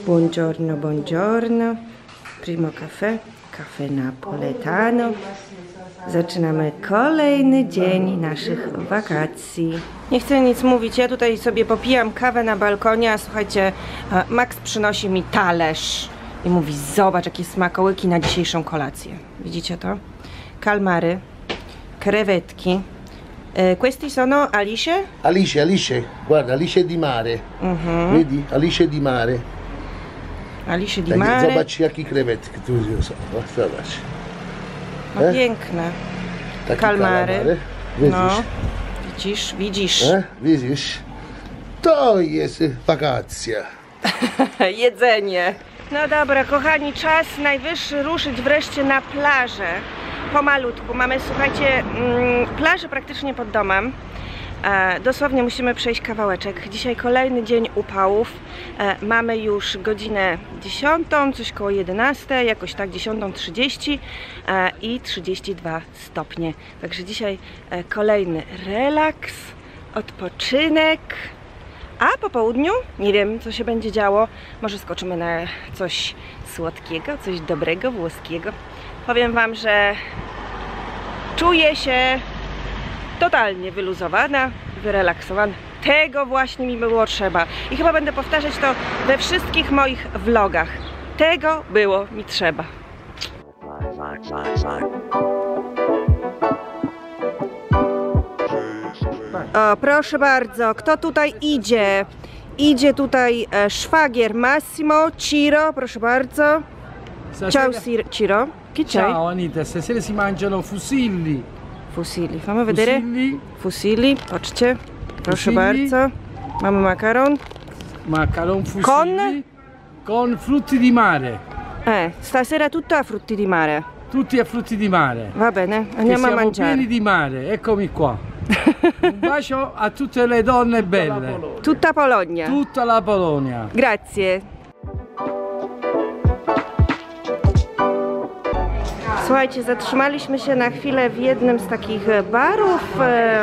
Buongiorno, buongiorno. Primo caffè, caffè napoletano. Zaczynamy kolejny dzień naszych wakacji. Nie chcę nic mówić, ja tutaj sobie popijam kawę na balkonie, a słuchajcie, Max przynosi mi talerz i mówi: zobacz, jakie smakołyki na dzisiejszą kolację. Widzicie to? Kalmary, krewetki. Questi sono alice? Alice, guarda, alice di mare. Vedi? Alice di mare. Alice di mare. Zobacz, jakie krewetki tu są. Zobacz. No piękne. Takie kalmary. Widzisz? No, widzisz. Widzisz? To jest wakacja. Jedzenie. No dobra, kochani, czas najwyższy ruszyć wreszcie na plażę. Pomalutku. Mamy, słuchajcie, plażę praktycznie pod domem. Dosłownie musimy przejść kawałeczek. Dzisiaj kolejny dzień upałów. Mamy już godzinę 10, coś koło 11, jakoś tak 10:30 i 32 stopnie. Także dzisiaj kolejny relaks, odpoczynek. A po południu nie wiem, co się będzie działo. Może skoczymy na coś słodkiego, coś dobrego, włoskiego. Powiem wam, że czuję się totalnie wyluzowana, wyrelaksowana. Tego właśnie mi było trzeba. I chyba będę powtarzać to we wszystkich moich vlogach. Tego było mi trzeba. O, proszę bardzo, kto tutaj idzie? Idzie tutaj szwagier Massimo, Ciro, proszę bardzo. Ciao Ciro. Chi c'è? Ciao Anita, stasera si mangiano fusilli. Fusilli, fammi vedere. Fusilli. Fusilli, patrzcie. Proszę Fusilli. bardzo. Mamy makaron. Macaron fusilli. Con frutti di mare. Stasera tutto a frutti di mare. Tutti a frutti di mare. Va bene, Che andiamo a siamo mangiare. pieni di mare, eccomi qua. Un bacio a tutte le donne belle. Tutta Polonia. Tutta la Polonia. Grazie. Słuchajcie, zatrzymaliśmy się na chwilę w jednym z takich barów,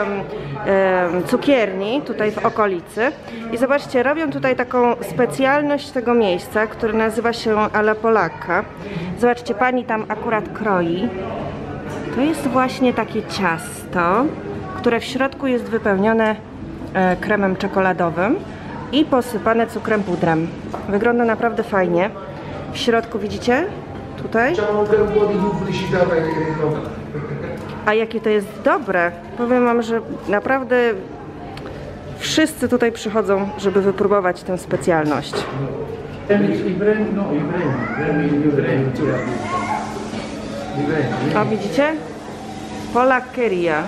cukierni tutaj w okolicy i zobaczcie, robią tutaj taką specjalność tego miejsca, który nazywa się alla polacca. Zobaczcie, pani tam akurat kroi. To jest właśnie takie ciasto, które w środku jest wypełnione kremem czekoladowym i posypane cukrem pudrem. Wygląda naprawdę fajnie. W środku widzicie? Tutaj. A jakie to jest dobre. Powiem wam, że naprawdę wszyscy tutaj przychodzą, żeby wypróbować tę specjalność. A widzicie? Polaccheria.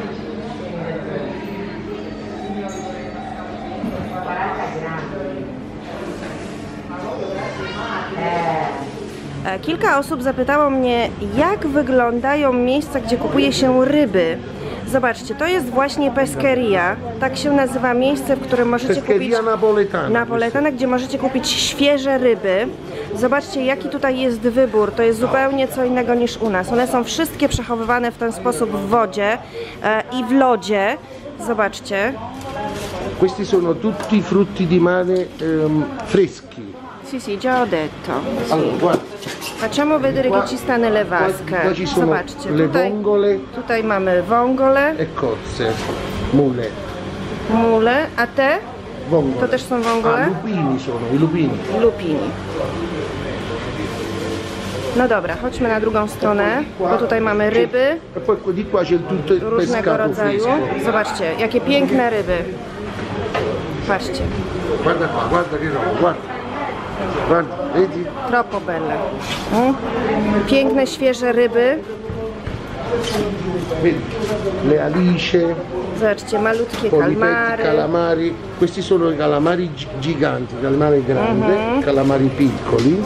Kilka osób zapytało mnie, jak wyglądają miejsca, gdzie kupuje się ryby. Zobaczcie, to jest właśnie pescheria. Tak się nazywa miejsce, w którym możecie kupić napoletana, gdzie możecie kupić świeże ryby. Zobaczcie, jaki tutaj jest wybór. To jest zupełnie co innego niż u nas. One są wszystkie przechowywane w ten sposób w wodzie i w lodzie. Zobaczcie. Questi sono tutti frutti di mare freschi. Sì, già ho detto. Sì. Allora, guarda. Facciamo vedere che ci sta nelle vasche. Qua ci sono Zobaczcie, le vongole tutaj mamy wągole e cozze, mule. Mule, a te? Vongole. To też są wągole? Lupini sono, i lupini. Lupini. No dobra, chodźmy na drugą stronę, bo tutaj mamy ryby E poi di qua c'è tutto il różnego pescato rodzaju. fresco. Zobaczcie, jakie piękne ryby. Patrzcie. Guarda qua, guarda che roba, guarda. Guarda, vedi? Troppo belle. Piękne, świeże ryby. Vedi? Le alice, Zobaczcie, malutkie polipetti, kalmary. calamari. Questi sono i calamari giganti, calamari grande, calamari piccoli.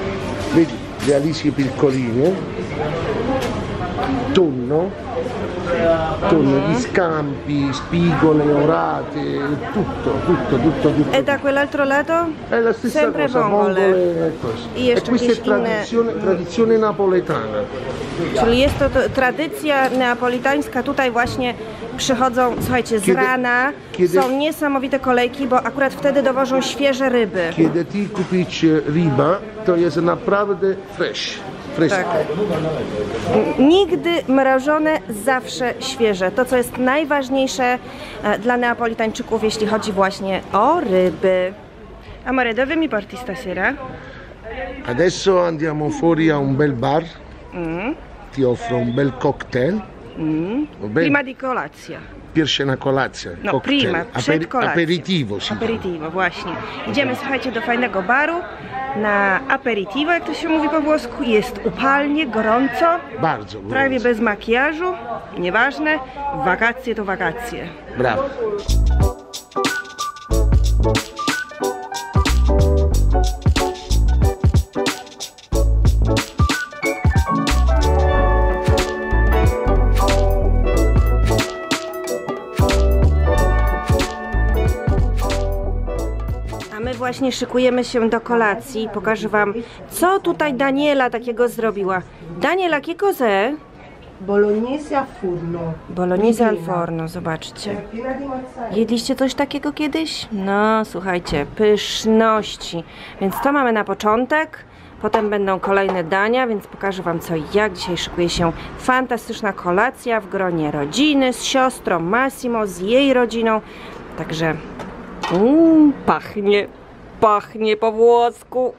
Vedi? Le alici piccoline. Tonno. con gli scampi, spigole, orate, tutto. E da quell'altro lato? È la stessa Sempre cosa, vongole. vongole e questo. I jeszcze E questa è jakieś inne... tradizione napoletana. Czyli jest to tradycja neapolitańska. Tutaj właśnie przychodzą, słuchajcie, z rana. Są niesamowite kolejki, bo akurat wtedy dowożą świeże ryby. Kiedy ty kupić ryba, to jest naprawdę fresh. Tak. Nigdy mrożone, zawsze świeże. To, co jest najważniejsze dla Neapolitańczyków, jeśli chodzi właśnie o ryby. Amore, dove mi porti stasera? Adesso andiamo fuori a un bel bar. Ti offro un bel cocktail. Prima di colacja. Pierwsza na kolację. No, cocktail. prima, przed kolacją. Aperitivo, sì. Aperitivo, właśnie. Idziemy, słuchajcie, do fajnego baru na aperitivo, jak to się mówi po włosku. Jest upalnie, gorąco. Bardzo. Prawie bez makijażu. Nieważne. Wakacje to wakacje. Brawo. Właśnie szykujemy się do kolacji. Pokażę wam, co tutaj Daniela takiego zrobiła. Daniela, che cos'è? Bolognese a forno. Bolognese al forno, zobaczcie. Jedliście coś takiego kiedyś? No, słuchajcie, pyszności. Więc to mamy na początek. Potem będą kolejne dania, więc pokażę wam co i jak. Dzisiaj szykuje się fantastyczna kolacja w gronie rodziny, z siostrą Massimo, z jej rodziną. Także pachnie. Pachnie po włosku.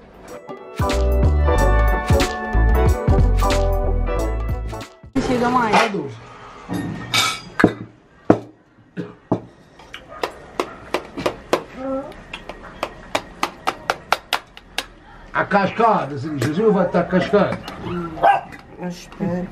A cascata si dice, sono fatto a cascata. Aspetta.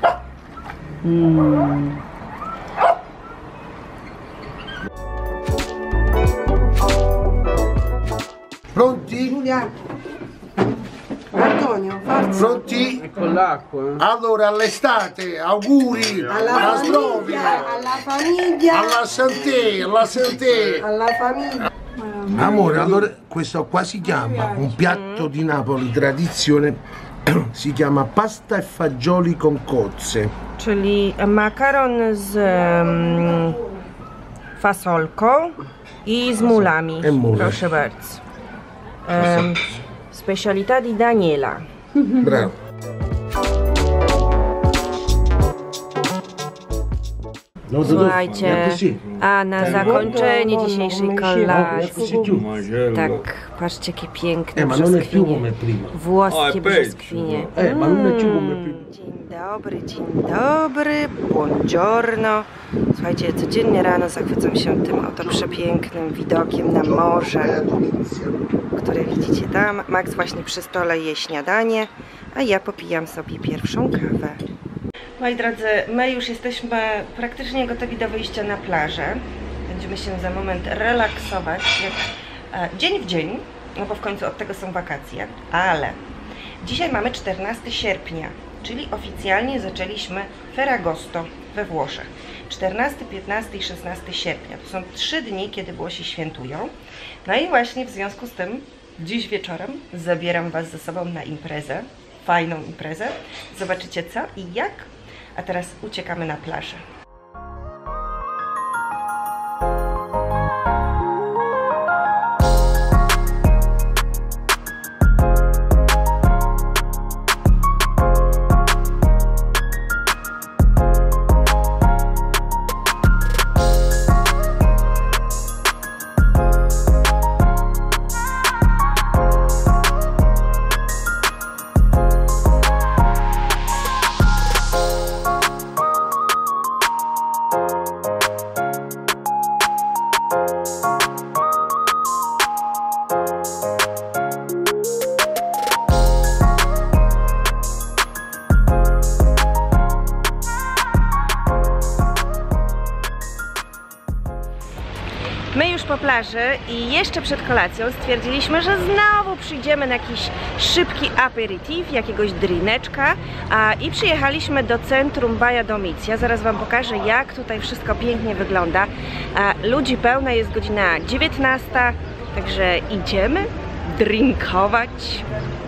Pronti? Giulia. Antonio, forza. Pronti? Con l'acqua. Allora all'estate, auguri, alla Famiglia, alla famiglia. alla santé, alla santé. Alla famiglia. Amore, allora questo qua si chiama un piatto di Napoli, tradizione, si chiama pasta e fagioli con cozze. Czyli makaron z fasolką i z mulami. E mule. Proszę bardzo. Specialità di Daniela. Bravo. Słuchajcie, a na zakończenie dzisiejszej kolacji, tak, patrzcie jakie piękne brzoskwinie, włoskie brzoskwinie. Dzień dobry, buongiorno. Słuchajcie, codziennie rano zachwycam się tym oto przepięknym widokiem na morze, które widzicie tam. Max właśnie przy stole je śniadanie, a ja popijam sobie pierwszą kawę. Moi drodzy, my już jesteśmy praktycznie gotowi do wyjścia na plażę. Będziemy się za moment relaksować, jak dzień w dzień, no bo w końcu od tego są wakacje, ale dzisiaj mamy 14 sierpnia, czyli oficjalnie zaczęliśmy Ferragosto we Włoszech. 14, 15 i 16 sierpnia. To są 3 dni, kiedy Włosi świętują. No i właśnie w związku z tym dziś wieczorem zabieram Was ze sobą na imprezę, fajną imprezę. Zobaczycie co i jak. A teraz uciekamy na plażę. plaży i jeszcze przed kolacją stwierdziliśmy, że znowu przyjdziemy na jakiś szybki aperitif, jakiegoś drineczka i przyjechaliśmy do centrum Baia Domizia. Zaraz wam pokażę, jak tutaj wszystko pięknie wygląda. Ludzi pełno, jest godzina 19, także idziemy drinkować.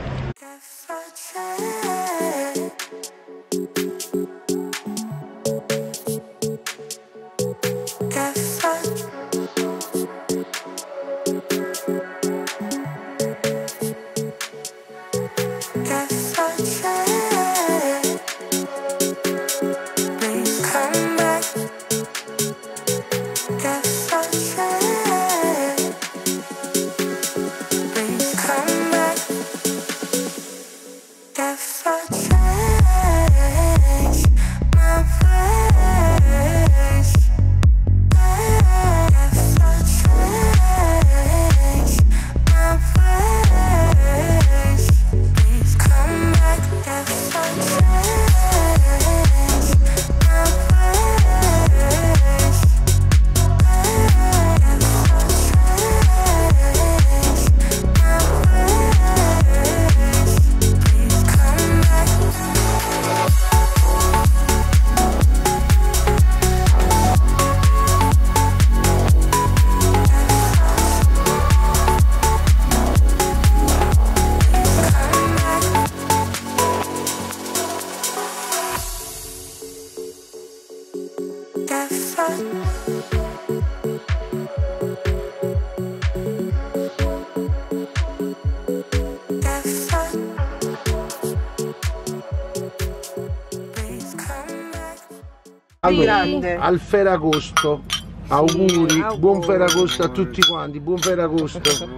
Allora, Grande. al Ferragosto, auguri, buon Ferragosto a tutti quanti, buon Ferragosto.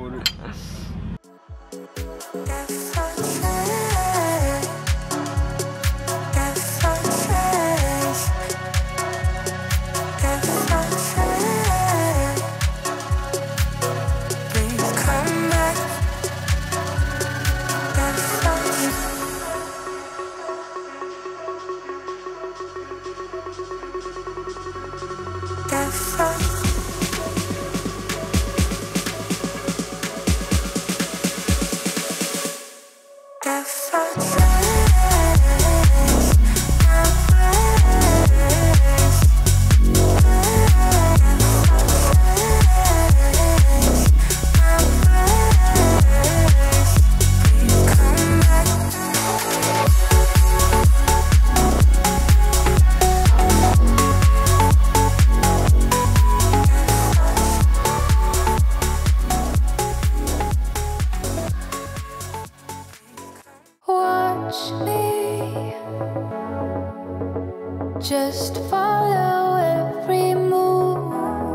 Just follow every move.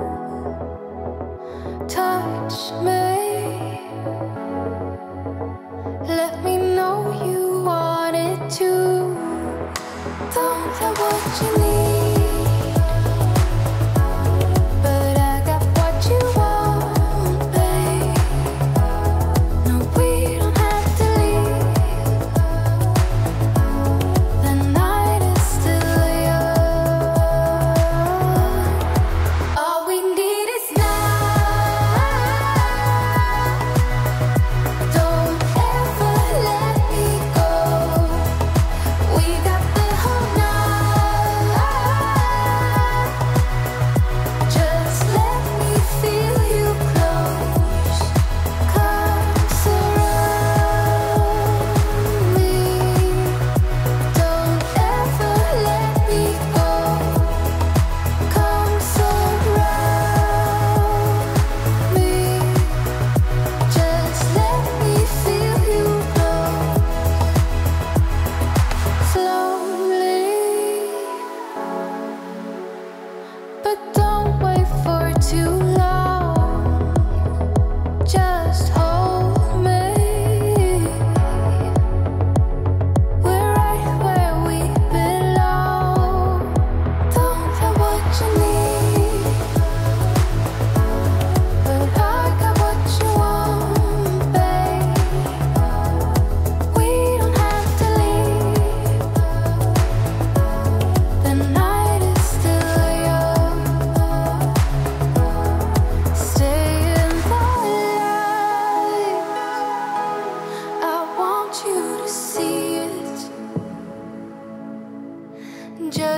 Touch me. Let me know you want it too. Don't have what you need, but I got what you want, babe. No, we don't have to leave. The night is still young. All we need is now. Don't ever let me go. We got the whole night.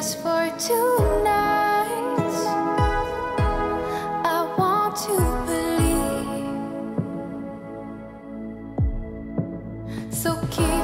just for tonight. I want to believe. So keep